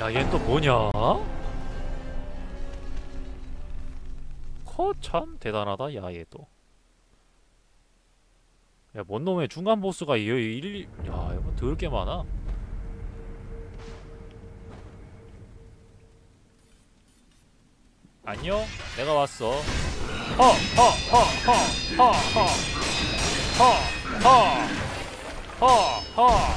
야, 얘 또 뭐냐? 참 대단하다. 야, 얘 또. 야, 뭔 놈의 중간 보스가 야, 이거 더럽게 많아. 안녕, 내가 왔어. 허, 허, 허, 허, 허, 허, 허, 허, 허, 허.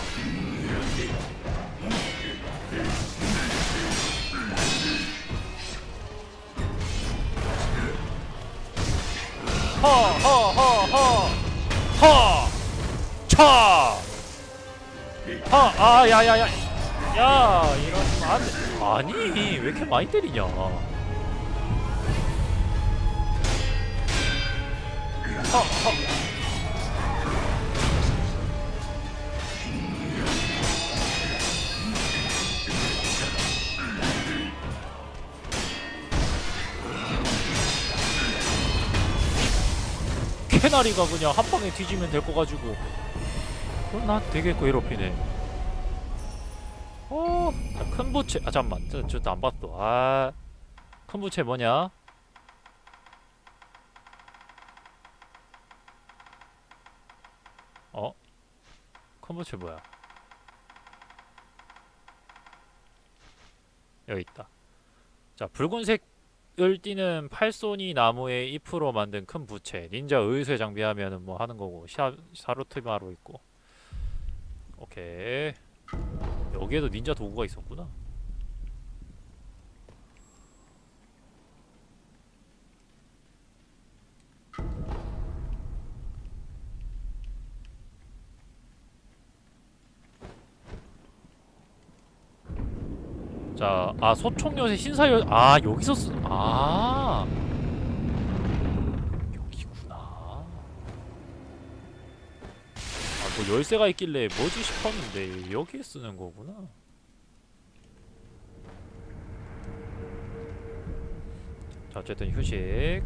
허, 허, 허, 허, 허, 차. 허, 아, 야, 야, 야, 야, 이러시면 안 돼. 아니, 왜 이렇게 많이 때리냐? 허, 허. 캐나리가 그냥 한 방에 뒤지면 될 거 가지고. 나 되게 괴롭히네. 자, 큰 부채. 아, 잠깐만. 저도 안 봤어. 아, 큰 부채 뭐냐? 어? 큰 부채 뭐야? 여기 있다. 자, 붉은색을 띠는 팔손이 나무의 잎으로 만든 큰 부채. 닌자 의수에 장비하면은 뭐 하는 거고. 사루트마로 있고. 오케이. 여기에도 닌자 도구가 있었구나. 자, 아, 소총요새 여기서 여기구나. 뭐 열쇠가 있길래 뭐지 싶었는데 여기에 쓰는 거구나. 자, 어쨌든 휴식.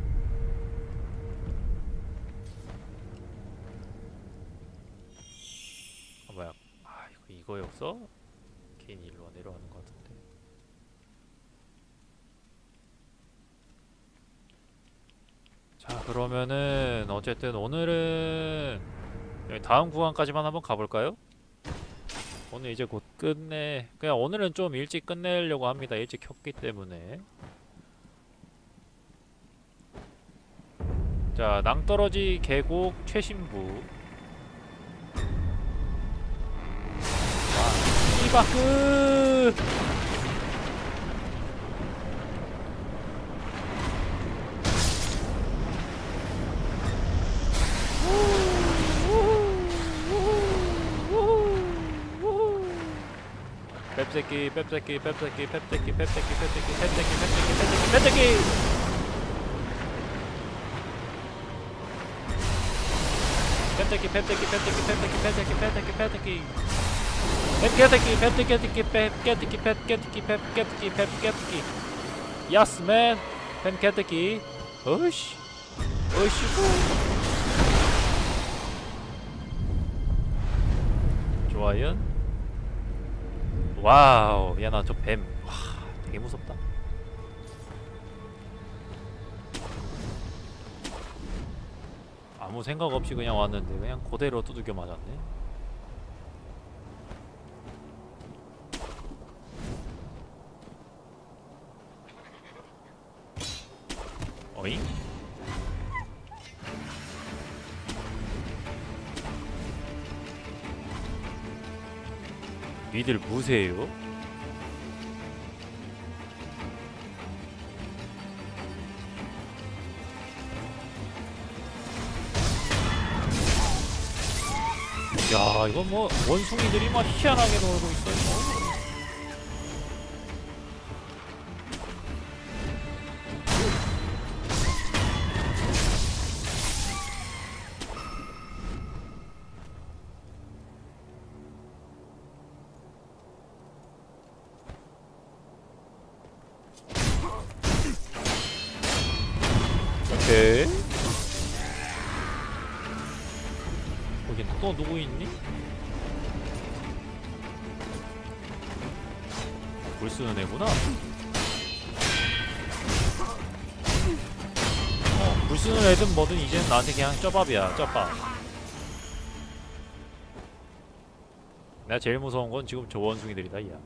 뭐야? 이거였어? 개인 일로 내려가는 것 같은데. 자, 그러면은 어쨌든 오늘은 여기 다음 구간까지만 한번 가볼까요? 오늘 이제 곧 그냥 오늘은 좀 일찍 끝내려고 합니다. 일찍 켰기 때문에. 자, 낭떠러지 계곡 최신부. 이바크. 뺍새끼 뺍새끼 뺍새끼 뺍새끼 뺍새끼 뺍새끼 뺍새끼 뺍새끼 뺍새끼 뺍새끼 뺍새끼 뺍새끼 뺍새끼 pedeki pedeki pedeki pedeki pedeki pedeki pedeki pedeki pedeki yes man pedeki 어이씨 어이씨구 좋아요. 와우, 야, 나 저 뱀, 와, 되게 무섭다. 아무 생각 없이 그냥 왔는데 그냥 그대로 두들겨 맞았네. 어잉? 니들 무세요? 야, 이건 뭐 원숭이들이 막 희한하게 놀고 있어요. 오케이. 거긴 또 누구 있니? 불 쓰는 애구나. 불 쓰는 애든 뭐든 이제는 나한테 그냥 쩌밥이야, 쩌밥. 내가 제일 무서운 건 지금 저 원숭이들이다, 이야.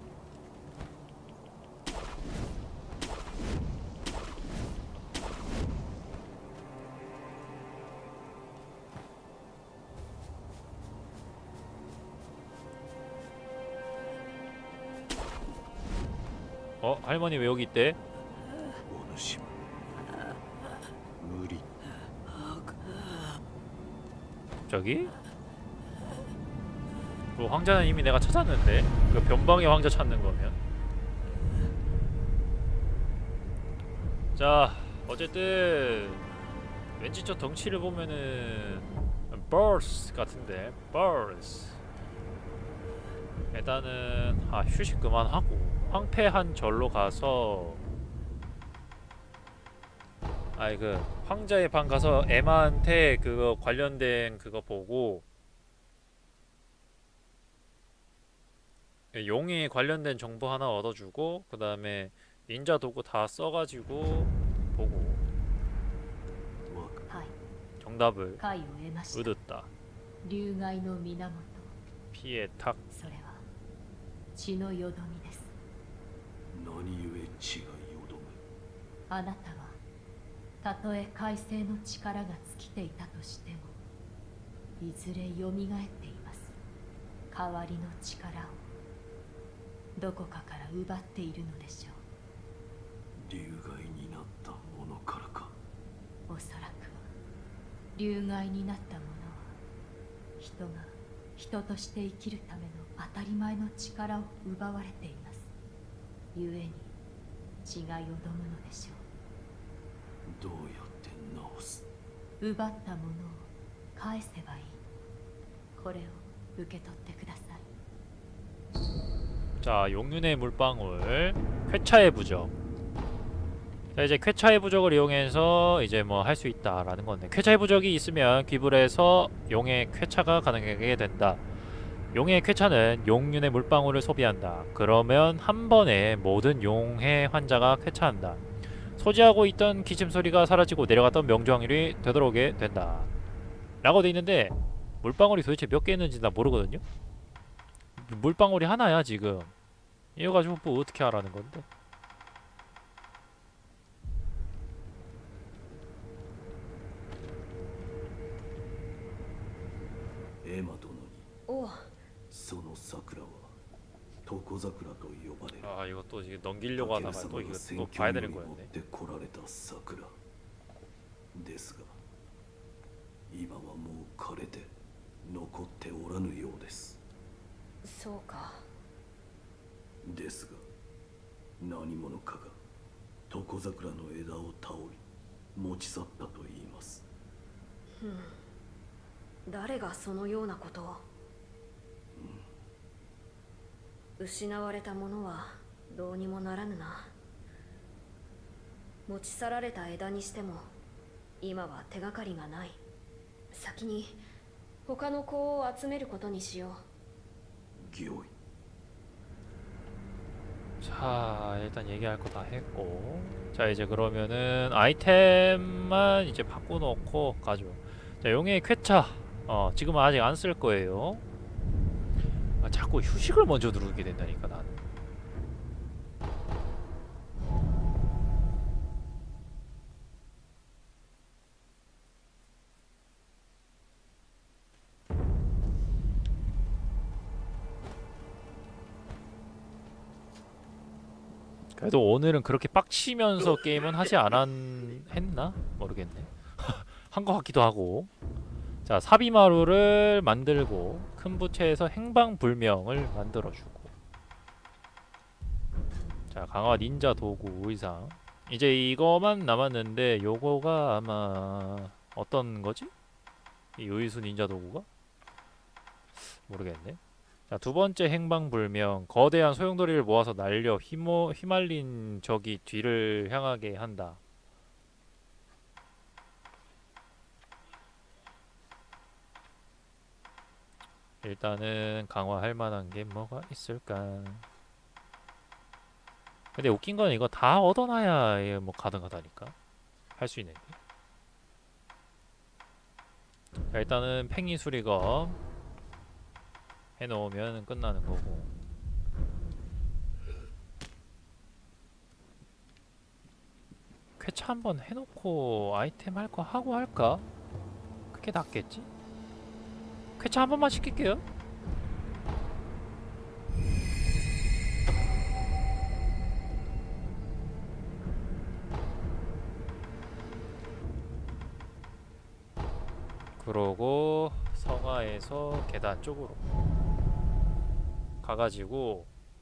할머니 왜 여기 있대? お主無理 갑자기? 그 황자는 이미 내가 찾았는데. 그 변방의 황자 찾는 거면. 자, 어쨌든 왠지 저 덩치를 보면은 버스 같은데. 버스. 일단은 휴식 그만하고 황폐한 절로 가서 그 황자의 방 가서 에마한테 그거 관련된 그거 보고 용에 관련된 정보 하나 얻어주고 그 다음에 닌자 도구 다 써가지고 보고 はい、 정답을 解を得ました。 얻었다. 流害の源、 피해 탁. それは血のよどみです。 何故血がよどむあなたはたとえ海星の力が尽きていたとしてもいずれ蘇っています。代わりの力をどこかから奪っているのでしょう。 流害になったものからか。 おそらくは流害になったものは人が人として生きるための当たり前の力を奪われています。故に血がよどむのでしょどうやって治す。 う。奪ったものを返せばいい。これを受け取ってください。 자, 용륜의 물방울, 쾌차의 부적. 자, 이제 쾌차의 부적을 이용해서 이제 뭐 할 수 있다라는 건데, 쾌차의 부적이 있으면 귀불에서 용의 쾌차가 가능하게 된다. 용의 쾌차는 용륜의 물방울을 소비한다. 그러면 한 번에 모든 용의 환자가 쾌차한다. 소지하고 있던 기침소리가 사라지고 내려갔던 명주확률이 되돌아오게 된다. 라고 돼 있는데 물방울이 도대체 몇 개 있는지 나 모르거든요. 물방울이 하나야 지금. 이거 가지고 뭐 어떻게 하라는 건데? 에마殿におう、 その桜は床桜と呼ばれる。 아, 이거 또 이게 넘기려고 하다가 또 이거 또 봐야 되는 거였네. ってこられた桜ですが今はもう枯れて残っておらぬようです。 そうか。 ですが何者かが床桜の枝を倒り持ち去ったと言います。 誰がそのようなことを。失われたものはどうにもならぬな。持ち去られた枝にしても今は手がかりがない。先に他の子を集めることにしよう。 御意。 자, 일단 얘기할 거 다 했고, 자 이제 그러면은 아이템만 이제 바꿔놓고 가죠. 자, 용의 쾌차. 지금은 아직 안 쓸 거예요. 자꾸 휴식을 먼저 누르게 된다니까 나는. 그래도 오늘은 그렇게 빡치면서 게임은 하지 했나? 모르겠네. 한 것 같기도 하고. 자, 사비마루를 만들고 큰 부채에서 행방불명을 만들어주고. 자, 강화 닌자 도구 의상. 이제 이거만 남았는데 요거가 아마 어떤 거지? 이 의수 닌자 도구가? 모르겠네. 자, 두 번째 행방불명. 거대한 소용돌이를 모아서 날려 휘말린 적이 뒤를 향하게 한다. 일단은 강화할 만한 게 뭐가 있을까? 근데 웃긴 건 이거 다 얻어놔야 얘 뭐 가능하다니까. 할 수 있는 게. 자, 일단은 팽이 수리검 해놓으면 끝나는 거고. 쾌차 한번 해놓고 아이템 할 거 하고 할까? 그게 낫겠지? 쾌차 한 번만 시킬게요. 그러고 서가에서 계단 쪽으로 가가지고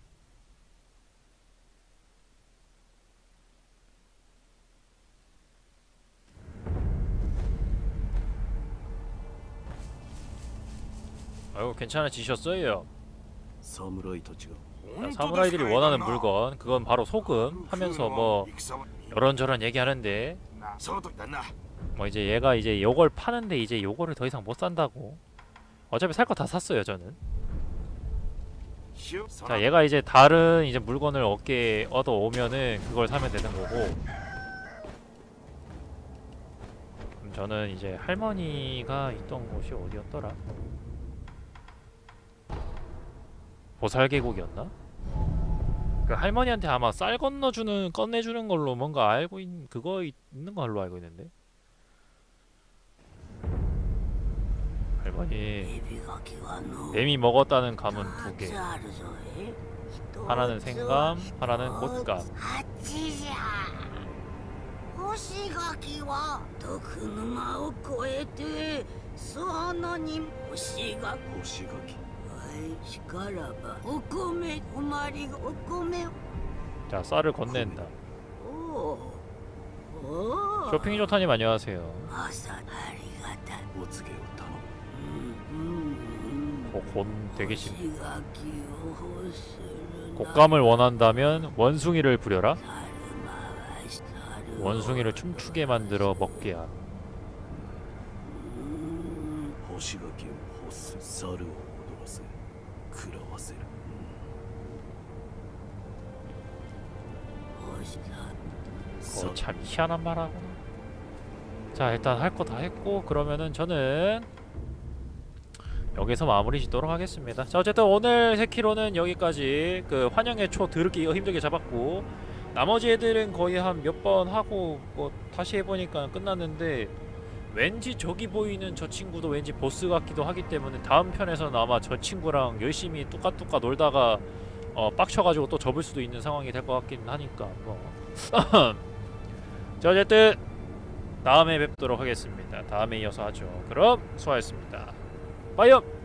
아이고 괜찮아지셨어요. 侍たちが 자, 사무라이들이 원하는 물건 그건 바로 소금 하면서 뭐 이런저런 얘기하는데 뭐 이제 얘가 이제 요걸 파는데 이제 요거를 더 이상 못 산다고. 어차피 살 거 다 샀어요 저는. 자, 얘가 이제 다른 이제 물건을 얻어 오면은 그걸 사면 되는 거고. 그럼 저는 이제 할머니가 있던 곳이 어디였더라? 보살계곡이었나? 그 할머니한테 아마 쌀 꺼내주는 걸로 뭔가 알고 있는 그거 있는 걸로 알고 있는데. 할머니 뱀이 먹었다는 감은 2개. 하나는 생감, 하나는 곶감. 干し柿は毒沼を越えて巣穴に干し柿干し柿しからばお米おまりお米 자, 쌀을 건넨다. おお 쇼핑이 좋다님 안녕하세요. 朝ありがたいお告げを頼 곤 되게 심. 干し柿を欲するな 곶감을 원한다면 원숭이를 부려라. 猿回し猿 원숭이를 춤추게 만들어 먹게 함. む干し柿を干す猿を踊らせ食らわせる 참 희한한 말하구나. 자, 일단 할 거 다 했고 그러면은 저는 여기서 마무리 짓도록 하겠습니다. 자, 어쨌든 오늘 세키로는 여기까지. 그 환영의 초 더럽게 힘들게 잡았고 나머지 애들은 거의 한 몇 번 하고 뭐 다시 해보니까 끝났는데, 왠지 저기 보이는 저 친구도 왠지 보스 같기도 하기 때문에 다음 편에서는 아마 저 친구랑 열심히 뚜까뚜까 놀다가 빡쳐가지고 또 접을 수도 있는 상황이 될 것 같긴 하니까 뭐. 자, 어쨌든 다음에 뵙도록 하겠습니다. 다음에 이어서 하죠. 그럼 수고하셨습니다. 빠이염!